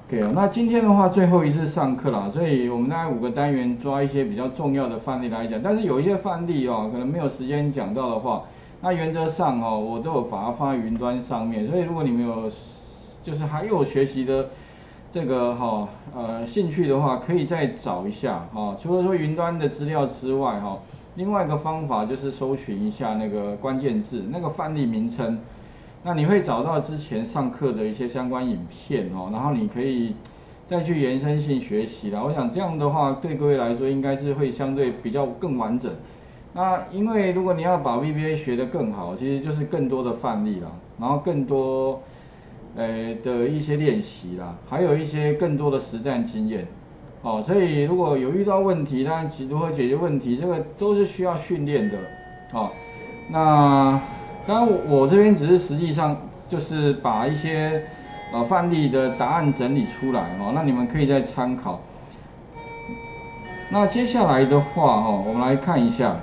OK 哦，那今天的话最后一次上课啦，所以我们大概5个单元抓一些比较重要的范例来讲，但是有一些范例哦，可能没有时间讲到的话，那原则上哦，我都有把它放在云端上面，所以如果你们有就是还有学习的这个兴趣的话，可以再找一下除了说云端的资料之外另外一个方法就是搜寻一下那个关键字，那个范例名称。那你会找到之前上课的一些相关影片然后你可以再去延伸性学习啦。我想这样的话对各位来说应该是会相对比较更完整。那因为如果你要把 VBA 学得更好，其实就是更多的范例啦，然后更多的一些练习啦，还有一些更多的实战经验。所以如果有遇到问题，当然如何解决问题，这个都是需要训练的。那当然我这边只是实际上就是把一些范例的答案整理出来那你们可以再参考。那接下来的话我们来看一下。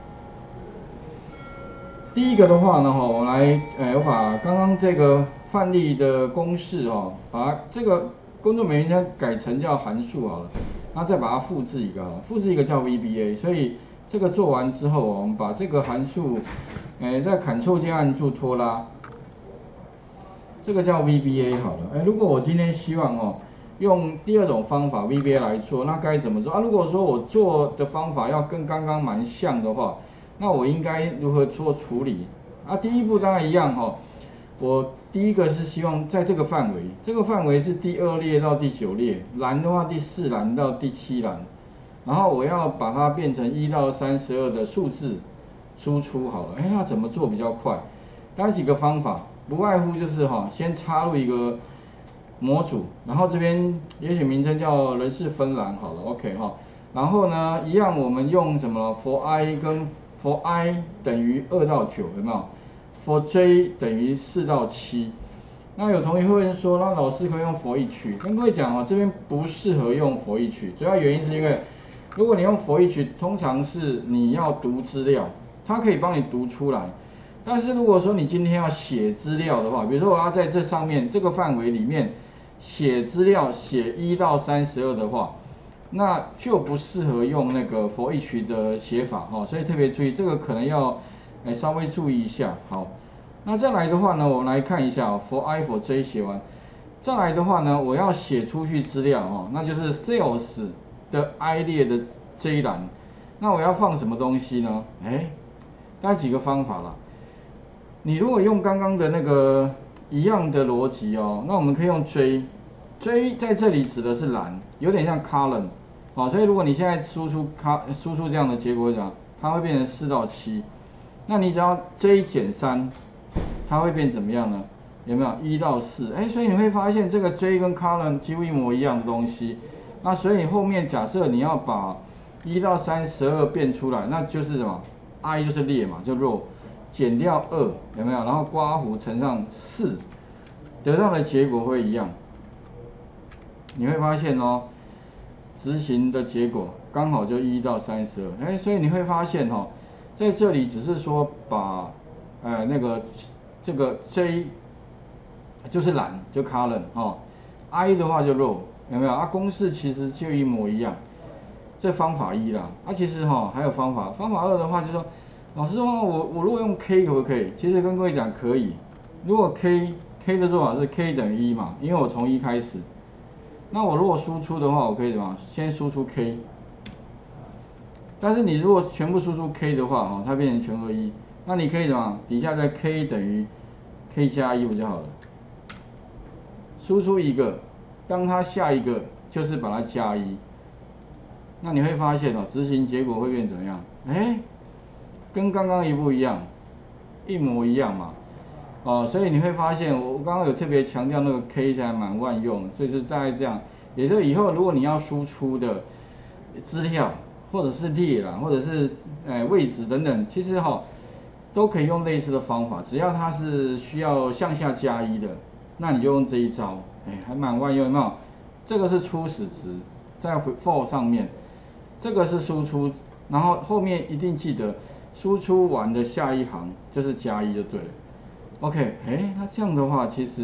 第一个的话呢我把刚刚这个范例的公式把这个工作美名称改成叫函数好了，然后再把它复制一个叫 VBA， 所以这个做完之后我们把这个函数在 Ctrl 键按住拖拉，这个叫 VBA 好了。如果我今天希望用第二种方法 VBA 来做，那该怎么做如果说我做的方法要跟刚刚蛮像的话，那我应该如何做处理第一步当然一样我第一个是希望在这个范围是第2列到第9列，栏的话第4栏到第7栏，然后我要把它变成1到32的数字输出好了。那怎么做比较快？当然几个方法，不外乎就是先插入一个模组，然后这边也许名称叫人事分栏好了 ，OK 然后呢，一样我们用什么 for i 跟 for i 等于2到9有没有 ？for j 等于4到7。那有同学会说，那老师可以用 for each， 跟各位讲这边不适合用 for each， 主要原因是因为如果你用 for each， 通常是你要读资料，它可以帮你读出来。但是如果说你今天要写资料的话，比如说我要在这上面这个范围里面写资料，写1到32的话，那就不适合用那个 for each 的写法所以特别注意这个可能要稍微注意一下。好，那再来的话呢，我们来看一下for i for j 写完，再来的话呢，我要写出去资料那就是 sales 的 i 列的这一栏，那我要放什么东西呢？大概几个方法啦。你如果用刚刚的那个一样的逻辑那我们可以用 J 在这里指的是栏，有点像 column 所以如果你现在输出这样的结果它会变成4到7，那你只要 J 减3，它会变怎么样呢？有没有1到4？所以你会发现这个 J 跟 column 几乎一模一样的东西。那所以后面假设你要把1到32变出来，那就是什么 ？I 就是列嘛，就 row， 减掉2，有没有？然后刮弧乘上4，得到的结果会一样。你会发现执行的结果刚好就1到32。所以你会发现在这里只是说把这个 J 就是栏就 column I 的话就 row， 有没有公式其实就一模一样。这方法1啦其实还有方法2的话就是说，老师说我如果用 K 可不可以？其实跟各位讲可以。如果 K 的做法是 K 等于1嘛，因为我从1开始。那我如果输出的话，我可以怎么先输出 K， 但是你如果全部输出 K 的话它变成全和1，那你可以怎么底下再 K 等于 K 加1不就好了？输出一个，当它下一个就是把它加1，那你会发现执行结果会变怎么样？跟刚刚一不一样？一模一样嘛。所以你会发现，我刚刚有特别强调那个 K 还蛮万用的，所以就是大概这样。也就是以后如果你要输出的资料，或者是列啦，或者是位置等等，其实都可以用类似的方法，只要它是需要向下加1的，那你就用这一招，还蛮万用，有没有？这个是初始值，在 for 上面，这个是输出，然后后面一定记得输出完的下一行就是加1就对了。OK， 那这样的话，其实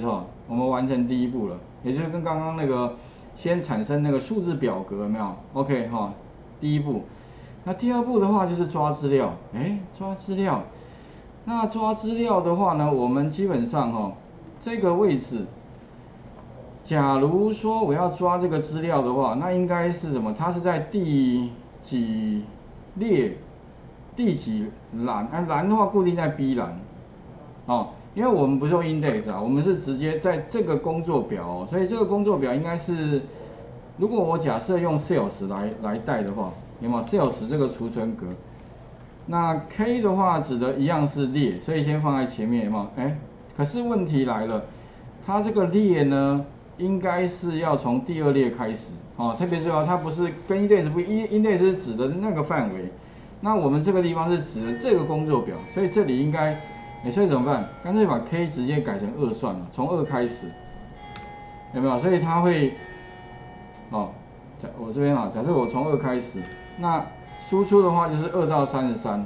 我们完成第一步了，也就是跟刚刚那个先产生那个数字表格有没有 ？OK 哈，第一步。那第二步的话就是抓资料，抓资料。那抓资料的话呢，我们基本上这个位置，假如说我要抓这个资料的话，那应该是什么？它是在第几列、第几栏？栏的话固定在 B 栏，因为我们不是用 index 啊，我们是直接在这个工作表所以这个工作表应该是，如果我假设用 sales 来带的话，有没有 sales 这个储存格？那 K 的话指的一样是列，所以先放在前面，有没有？可是问题来了，它这个列呢，应该是要从第二列开始，特别重要，它不是跟 index 不，index 是指的那个范围，那我们这个地方是指的这个工作表，所以这里应该，所以怎么办？干脆把 K 直接改成2算了，从2开始，有没有？所以它会，我这边假设我从2开始，那输出的话就是2到33，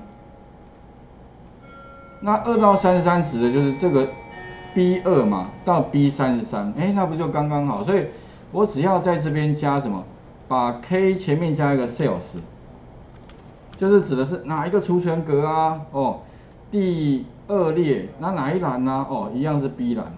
那2到33指的就是这个 B2嘛到 B33，那不就刚刚好？所以我只要在这边加什么，把 K 前面加一个 sales， 就是指的是哪一个储存格啊？第2列，那哪一栏呢？一样是 B 栏，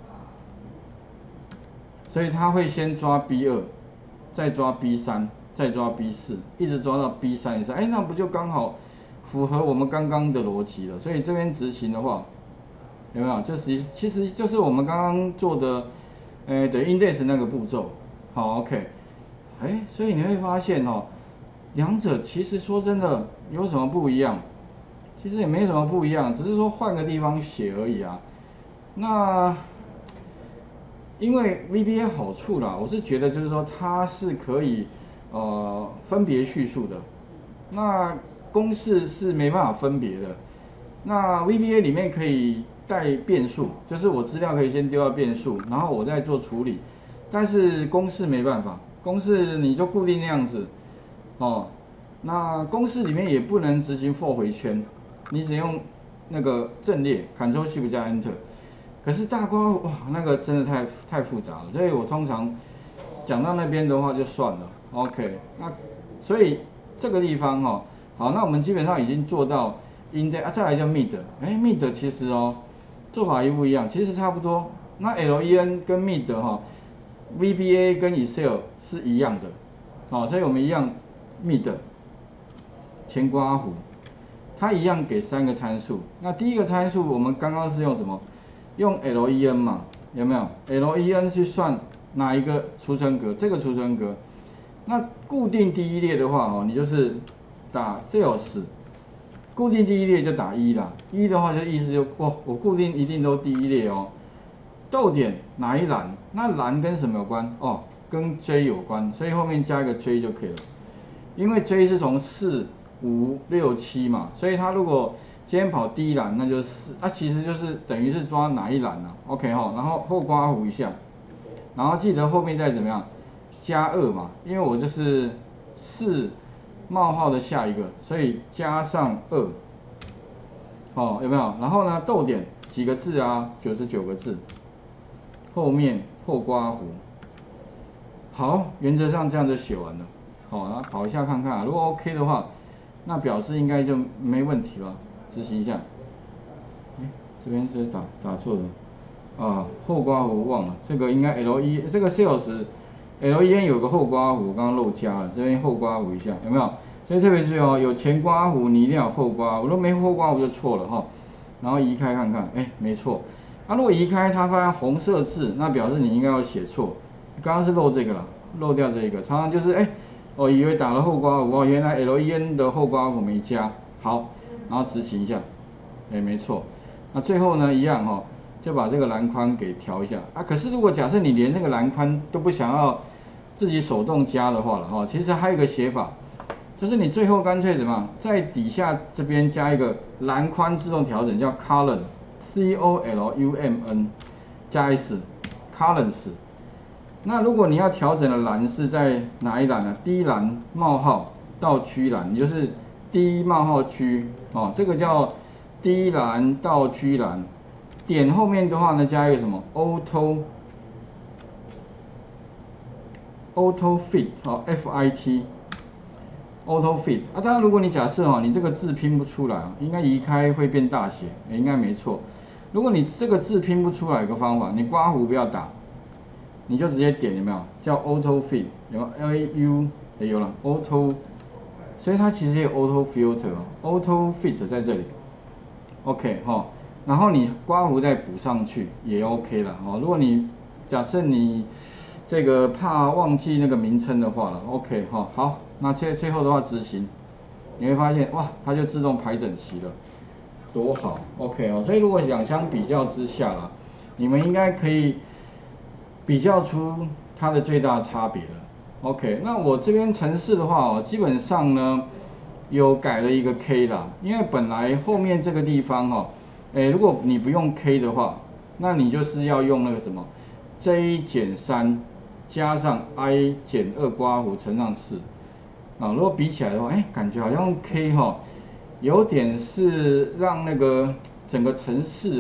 所以它会先抓 B2， 再抓 B3。再抓 B4， 一直抓到 B33，那不就刚好符合我们刚刚的逻辑了？所以这边执行的话，有没有？其实就是我们刚刚做的，的 index 那个步骤。好 ，OK， 所以你会发现两者其实说真的有什么不一样？其实也没什么不一样，只是说换个地方写而已啊。那因为 VBA 好处啦，我是觉得就是说它是可以。分别叙述的，那公式是没办法分别的。那 VBA 里面可以带变数，就是我资料可以先丢到变数，然后我再做处理。但是公式没办法，公式你就固定那样子，那公式里面也不能执行 for 回圈，你只用那个阵列 Ctrl+Shift 加 Enter。可是大括弧哇，那个真的太复杂了，所以我通常讲到那边的话就算了。OK， 那所以这个地方好，那我们基本上已经做到 index，再来叫 mid，mid 其实做法一不一样，其实差不多。那 len 跟 mid VBA 跟 Excel 是一样的，所以我们一样 mid 前括弧，它一样给3个参数。那第一个参数我们刚刚是用什么？用 len 嘛，有没有 ？len 去算哪一个储存格？这个储存格。那固定第一列的话你就是打 sales， 固定第一列就打1啦。1的话就意思就我固定一定都第一列逗点哪一栏？那栏跟什么有关？跟 J 有关，所以后面加一个 J 就可以了。因为 J 是从4、5、6、7嘛，所以它如果今天跑第一栏，那就是4，其实就是等于是抓哪一栏啊 ？OK 然后后括弧一下，然后记得后面再怎么样？加2嘛，因为我就是4冒号的下一个，所以加上2，有没有？然后呢，逗点几个字啊？99个字，后面后括弧。好，原则上这样就写完了。然后跑一下看看如果 OK 的话，那表示应该就没问题了。执行一下。这边是打错了后括弧忘了，这个应该 L1， 这个 sales。len 有个后括弧，我刚刚漏加了，这边后括弧一下，有没有？所以特别注意有前括弧你一定要有后括弧，如果没后括弧就错了然后移开看看，没错。如果移开它发现红色字，那表示你应该要写错。刚刚是漏这个了，漏掉这个，常常就是以为打了后括弧原来 len 的后括弧没加。好，然后执行一下，没错。那最后呢，一样就把这个栏宽给调一下可是如果假设你连那个栏宽都不想要自己手动加的话了其实还有一个写法，就是你最后干脆怎么样，在底下这边加一个栏宽自动调整，叫 column，column 加 s，columns。那如果你要调整的栏是在哪一栏呢？第一栏冒号到区栏，也就是第一冒号区这个叫第一栏到区栏。 点后面的话呢，加一个什么 auto fit 好 fit auto fit 啊，当然如果你假设你这个字拼不出来，应该移开会变大写，应该没错。如果你这个字拼不出来，有个方法，你刮胡不要打，你就直接点，有没有？叫 auto fit， 有没有 LAU 也有了 auto， 所以它其实也有 auto filter，auto fit 在这里 ，OK 然后你刮胡再补上去也 OK 了如果你假设你这个怕忘记那个名称的话了 ，OK 好，那最后的话执行，你会发现哇，它就自动排整齐了，多好 ，OK 所以如果两相比较之下啦，你们应该可以比较出它的最大差别了 ，OK。那我这边程式的话基本上呢有改了一个 K 啦，因为本来后面这个地方如果你不用 K 的话，那你就是要用那个什么 J 减3加上 I 减2刮弧乘上4如果比起来的话，感觉好像 K 有点是让那个整个程式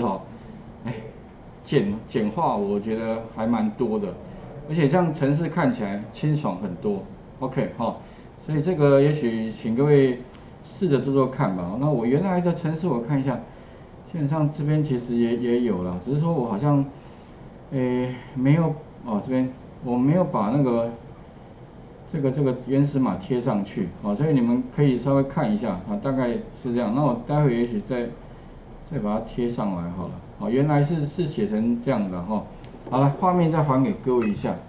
简化，我觉得还蛮多的，而且这样程式看起来清爽很多。OK 所以这个也许请各位试着做做看吧。那我原来的程式我看一下，基本上这边其实也有了，只是说我好像没有这边我没有把那个这个原始码贴上去所以你们可以稍微看一下大概是这样。那我待会也许再把它贴上来好了原来是写成这样的好了，画面再还给各位一下。